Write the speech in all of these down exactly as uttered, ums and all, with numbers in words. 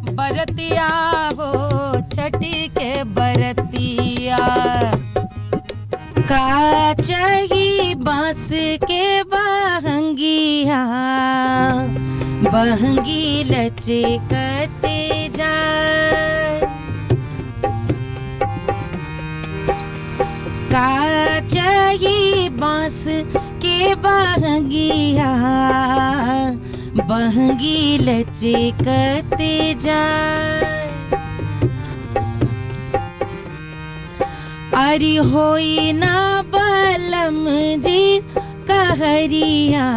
बरतिया हो छठी के बरतिया। का चाही बांस के बहंगिया, बहंगी लचकते जाए। का चाही बांस के बहंगिया, बहंगी लचकते जाए। अरे होई ना बलम जी कहरिया,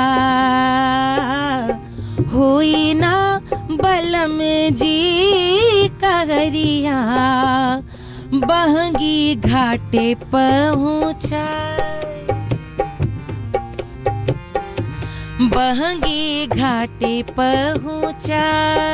होई ना बलम जी कहरिया, बहंगी घाटे पहुँचा, बहंगी घाटे पहुँचा।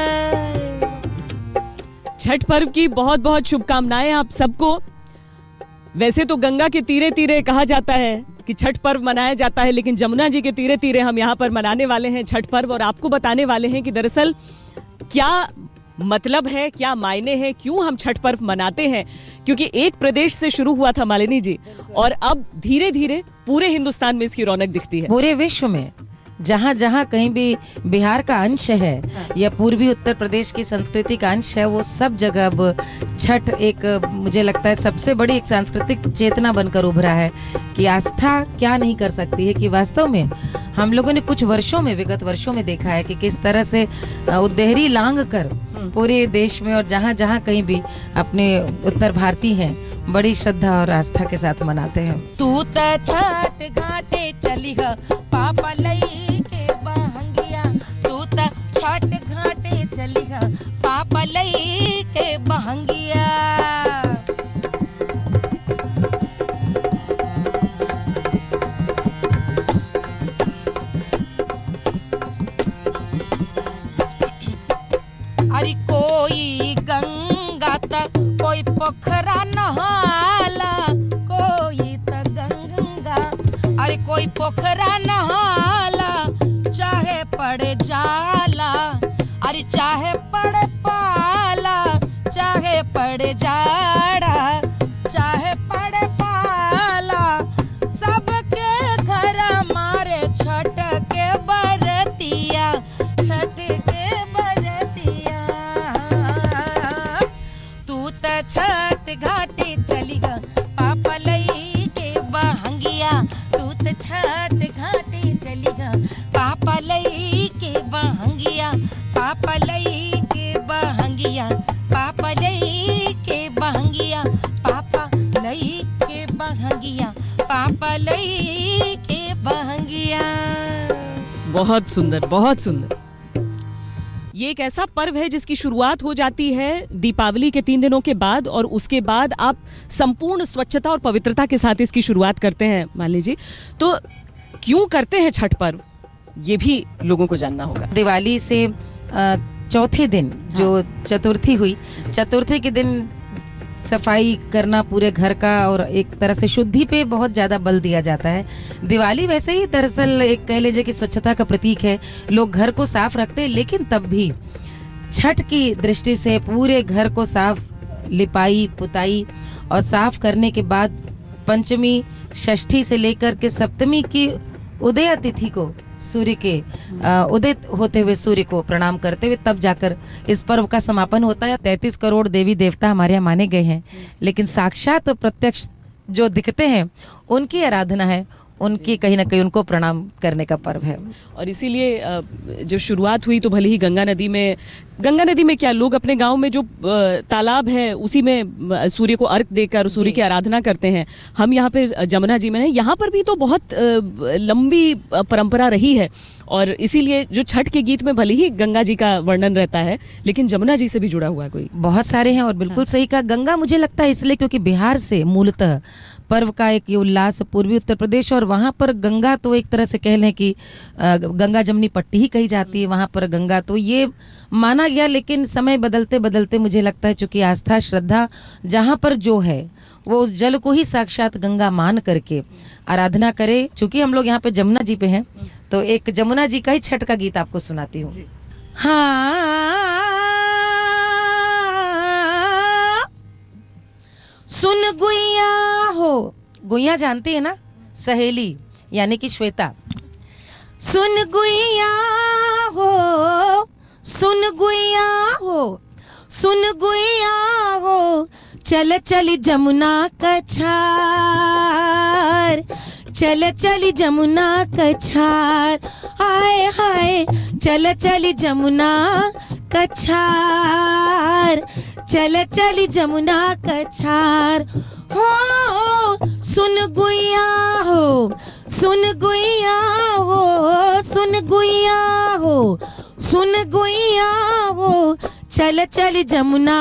छठ पर्व की बहुत बहुत शुभकामनाएं आप सबको। वैसे तो गंगा के तीरे तीरे कहा जाता है कि छठ पर्व मनाया जाता है, लेकिन जमुना जी के तीरे तीरे हम यहाँ पर मनाने वाले हैं छठ पर्व, और आपको बताने वाले हैं कि दरअसल क्या मतलब है, क्या मायने हैं, क्यों हम छठ पर्व मनाते हैं। क्योंकि एक प्रदेश से शुरू हुआ था मालिनी जी, और अब धीरे धीरे पूरे हिंदुस्तान में इसकी रौनक दिखती है। पूरे विश्व में जहाँ जहाँ कहीं भी बिहार का अंश है या पूर्वी उत्तर प्रदेश की संस्कृति का अंश है, वो सब जगह अब छठ एक, मुझे लगता है सबसे बड़ी एक सांस्कृतिक चेतना बनकर उभरा है कि आस्था क्या नहीं कर सकती है। कि वास्तव में हम लोगों ने कुछ वर्षों में, विगत वर्षों में देखा है कि किस तरह से उद्देहरी लांग कर पूरे देश में और जहाँ जहाँ कहीं भी अपने उत्तर भारतीय हैं, बड़ी श्रद्धा और आस्था के साथ मनाते हैं। तू त छठ घाटे चली ह पापा लई के बहंगिया, तू त छठ घाटे चली ह पापा लई के बहंगिया। अरे कोई गंगा तक कोई पोखरा नहाला, कोई त गंगा, अरे कोई पोखरा नहाला, चाहे पड़े जाला, अरे चाहे पड़े पाला, चाहे पड़े जाड़ा, चाहे पड़े पाला, सबके घर मारे छठ के बरतिया, छठ के बरतिया। तू त छठ घाटे चली ग पापा लई के बहंगिया, तू त छठ घाटे चली ग पापा लई के बहंगिया, पापा लई के बहंगिया, पापा लई के बहंगिया, पापा लई के बहंगिया, पापा लई के बहंगिया। बहुत सुंदर, बहुत सुंदर। ये एक ऐसा पर्व है जिसकी शुरुआत हो जाती है दीपावली के तीन दिनों के बाद, और उसके बाद आप संपूर्ण स्वच्छता और पवित्रता के साथ इसकी शुरुआत करते हैं। मान लीजिए, तो क्यों करते हैं छठ पर्व, ये भी लोगों को जानना होगा। दिवाली से चौथे दिन जो चतुर्थी हुई, चतुर्थी के दिन सफाई करना पूरे घर का और एक तरह से शुद्धि पे बहुत ज़्यादा बल दिया जाता है। दिवाली वैसे ही दरअसल एक कह लीजिए कि स्वच्छता का प्रतीक है, लोग घर को साफ रखते हैं, लेकिन तब भी छठ की दृष्टि से पूरे घर को साफ, लिपाई पुताई और साफ करने के बाद पंचमी, षष्ठी से लेकर के सप्तमी की उदय तिथि को, सूर्य के उदय होते हुए सूर्य को प्रणाम करते हुए तब जाकर इस पर्व का समापन होता है। तैंतीस करोड़ देवी देवता हमारे यहाँ माने गए हैं, लेकिन साक्षात प्रत्यक्ष जो दिखते हैं उनकी आराधना है, उनकी कहीं ना कहीं उनको प्रणाम करने का पर्व है। और इसीलिए जब शुरुआत हुई तो भले ही गंगा नदी में, गंगा नदी में क्या, लोग अपने गांव में जो तालाब है उसी में सूर्य को अर्घ देकर सूर्य की आराधना करते हैं। हम यहाँ पर जमुना जी में हैं, यहाँ पर भी तो बहुत लंबी परंपरा रही है, और इसीलिए जो छठ के गीत में भले ही गंगा जी का वर्णन रहता है, लेकिन जमुना जी से भी जुड़ा हुआ कोई बहुत सारे हैं। और बिल्कुल सही कहा, गंगा मुझे लगता है इसलिए क्योंकि बिहार से मूलतः पर्व का एक ये उल्लास, पूर्वी उत्तर प्रदेश, और वहाँ पर गंगा तो एक तरह से कह लें कि गंगा जमनी पट्टी ही कही जाती है, वहाँ पर गंगा तो ये माना गया। लेकिन समय बदलते बदलते मुझे लगता है चूँकि आस्था श्रद्धा जहाँ पर जो है वो उस जल को ही साक्षात गंगा मान करके आराधना करे। चूँकि हम लोग यहाँ पे जमुना जी पे हैं, तो एक जमुना जी का ही छठ का गीत आपको सुनाती हूँ। हाँ गुइया हो, गुइया जानती है ना, सहेली यानी कि श्वेता। सुन गुइया हो, सुन गुइया हो, सुन गुइया हो, चल चली जमुना कछार, चल चली जमुना कछार, हाय हाय चल चली जमुना कछार, चल चली जमुना कछार। हो सुन गुइया हो, सुन गुइया हो, सुन गुइया हो, सुन गुइया हो, चल चली जमुना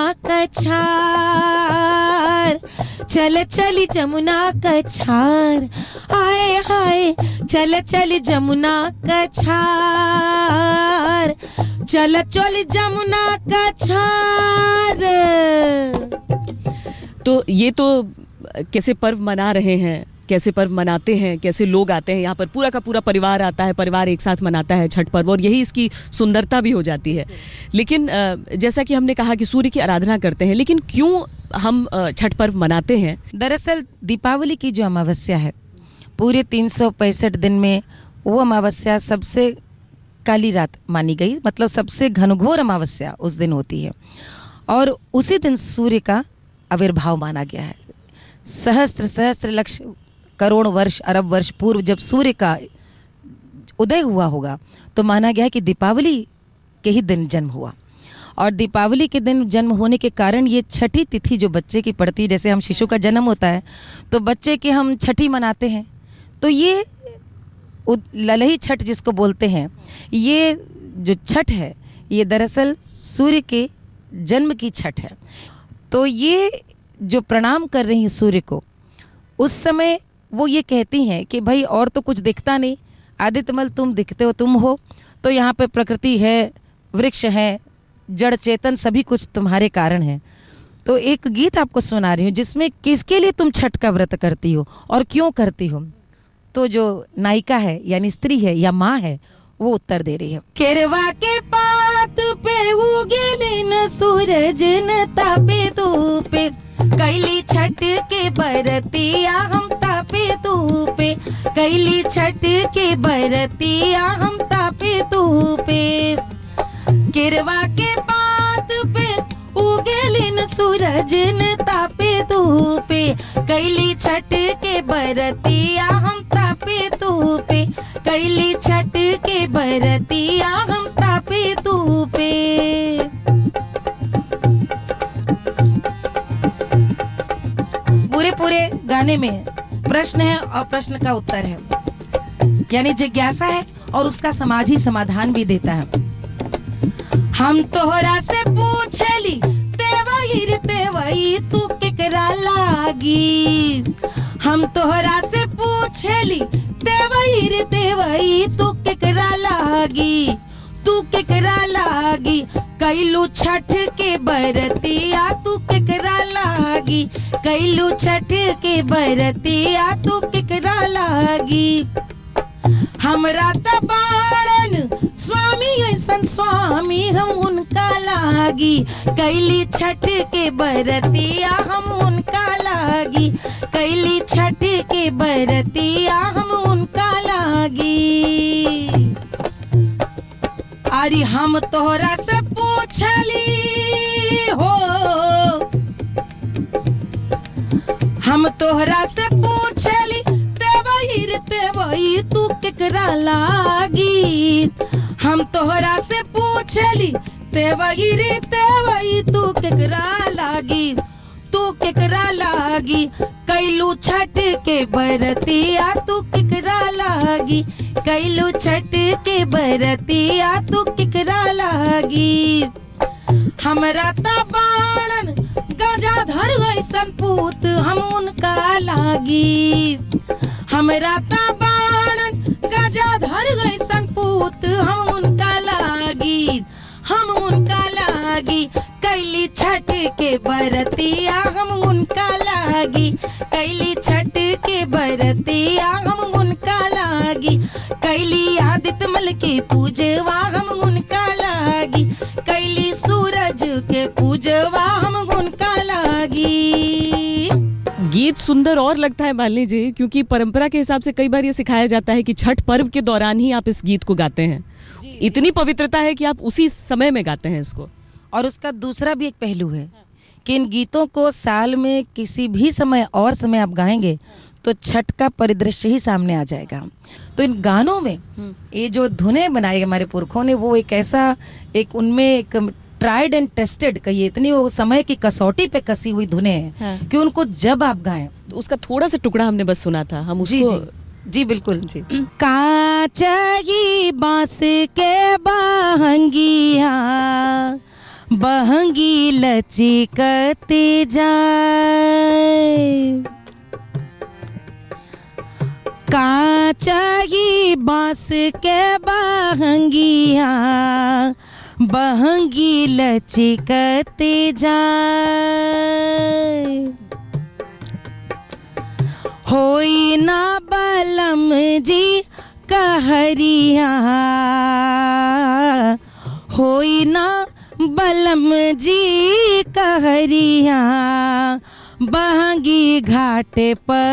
कछार, चल चली जमुना कछार, आए हाय चल चली जमुना कछार, चल चली जमुना कछार। तो ये तो कैसे पर्व मना रहे हैं, कैसे पर्व मनाते हैं, कैसे लोग आते हैं यहाँ पर, पूरा का पूरा परिवार आता है, परिवार एक साथ मनाता है छठ पर्व, और यही इसकी सुंदरता भी हो जाती है। लेकिन जैसा कि हमने कहा कि सूर्य की आराधना करते हैं, लेकिन क्यों हम छठ पर्व मनाते हैं? दरअसल दीपावली की जो अमावस्या है, पूरे तीन सौ पैंसठ दिन में वो अमावस्या सबसे काली रात मानी गई, मतलब सबसे घनघोर अमावस्या उस दिन होती है, और उसी दिन सूर्य का आविर्भाव माना गया है। सहस्त्र सहस्त्र लक्ष करोड़ वर्ष अरब वर्ष पूर्व जब सूर्य का उदय हुआ होगा, तो माना गया है कि दीपावली के ही दिन जन्म हुआ, और दीपावली के दिन जन्म होने के कारण ये छठी तिथि जो बच्चे की पड़ती है, जैसे हम शिशु का जन्म होता है तो बच्चे की हम छठी मनाते हैं, तो ये ललही छठ जिसको बोलते हैं, ये जो छठ है ये दरअसल सूर्य के जन्म की छठ है। तो ये जो प्रणाम कर रही हैं सूर्य को, उस समय वो ये कहती हैं कि भाई और तो कुछ दिखता नहीं, आदित्यमल तुम दिखते हो, तुम हो, तो यहाँ पे प्रकृति है, वृक्ष है, जड़ चेतन सभी कुछ तुम्हारे कारण है। तो एक गीत आपको सुना रही हूँ जिसमें किसके लिए तुम छठ का व्रत करती हो और क्यों करती हो। तो जो नायिका है यानी स्त्री है या माँ है, वो उत्तर दे रही है। केरवा के पात पे उगले न सूरज न तापे धूपे, कैली छठ के बरतिया हम तापे धूपे, कैली छठ के बरतिया हम तापे धूपे। केरवा के पात पे उगले न सूरज न तापे धूपे, कैली छठ के बरतिया हम तापे धूपे, कैली छठ के बरतिया हम तापे धूपे। पूरे पूरे गाने में प्रश्न है और प्रश्न का उत्तर है, यानी जिज्ञासा है और उसका समाज ही समाधान भी देता है। हम तोहरा से पूछली तेवई रे तेवई तू केकरा लागी, हम तोहरा से पूछली तेवई रे तेवई तू केकरा लागी, तू केकरा लागी, कैलू छठ के बरतिया तू केकरा लागी, कैलू छठ के बरतिया तू केकरा लागी। हमरा त बाड़न स्वामी ऐसन स्वामी हम उनका लागी, कैली छठ के बरतिया हम उनका लागी, कैली छठ के बरतिया हम उनका लागी। अरे हम तोहरा से पूछली हो, हम तोहरा से पूछली तेवई रे तेवई तू केकरा लागी, हम तोहरा से पूछली तेवई रे तेवई तू केकरा लागी, तू केकरा लागी, कैलू छठ के बरतिया तू केकरा लागी, कैलू छठ के बरतिया तू केकरा लागी। हमरा त बाणन गजाधर ऐसन पूत हम उनका लागी, हमरा त बाणन गजाधर ऐसन पूत हम उनका लागी, हम उनका लागी, कैली छठ के बरतिया हम उनका लागी, कैली छठ के बरतिया हम उनका लागी, कैली आदित्यमल के पूजवा हम उनका लागी, कैली सूरज के पूजवा हम उनका लागी। गीत सुंदर और लगता है मालिनी जी, क्योंकि परंपरा के हिसाब से कई बार ये सिखाया जाता है कि छठ पर्व के दौरान ही आप इस गीत को गाते हैं। इतनी पवित्रता है कि आप उसी समय में गाते हैं इसको। और उसका दूसरा भी एक पहलू है कि इन गीतों को साल में किसी भी समय और समय आप गाएंगे तो छठ का परिदृश्य ही सामने आ जाएगा। तो इन गानों में ये जो धुनें बनाई हमारे पुरखों ने, वो एक ऐसा एक उनमें एक ट्राइड एंड टेस्टेड कहिए, इतनी वो समय की कसौटी पे कसी हुई धुनें हैं हाँ। कि उनको जब आप गाएं तो उसका थोड़ा सा टुकड़ा हमने बस सुना था, हम उसको जी, जी, जी बिल्कुल जी। काचही बांस के बहंगिया बहंगी लचिकती जाए, काचही बांस के बहंगिया बहंगी लचिकती जाए, होई ना बलम जी कहरिया, होई ना बलम जी कहरिया, बहंगी घाटे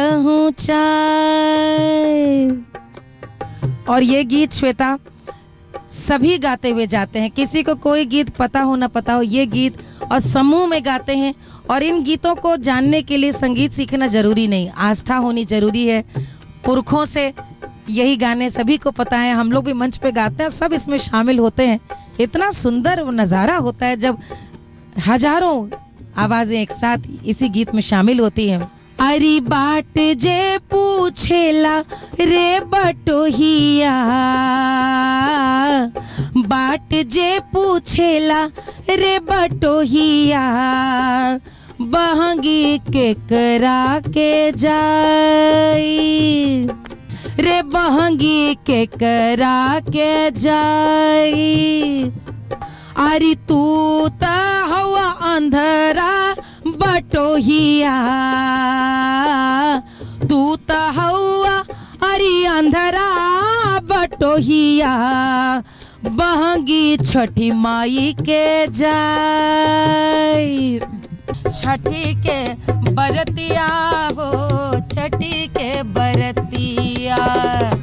पहुँचाए। और ये गीत श्वेता सभी गाते हुए जाते हैं, किसी को कोई गीत पता हो ना पता हो, ये गीत और समूह में गाते हैं। और इन गीतों को जानने के लिए संगीत सीखना जरूरी नहीं, आस्था होनी जरूरी है। पुरखों से यही गाने सभी को पता है, हम लोग भी मंच पे गाते हैं, सब इसमें शामिल होते हैं। इतना सुंदर नज़ारा होता है जब हजारों आवाजें एक साथ इसी गीत में शामिल होती हैं। अरे बाट जे पूछेला रे बटोहिया, बाट जे पूछेला रे बटोहिया, बहंगी के करा के जाई, रे बहंगी के करा के जाई। अरे तू त हवा अंधरा बटोहिया, तू त हवा अरे अंधरा बटोहिया, बहंगी छठी माई के जाई। छठी के बरतिया हो, छठी के बरतिया।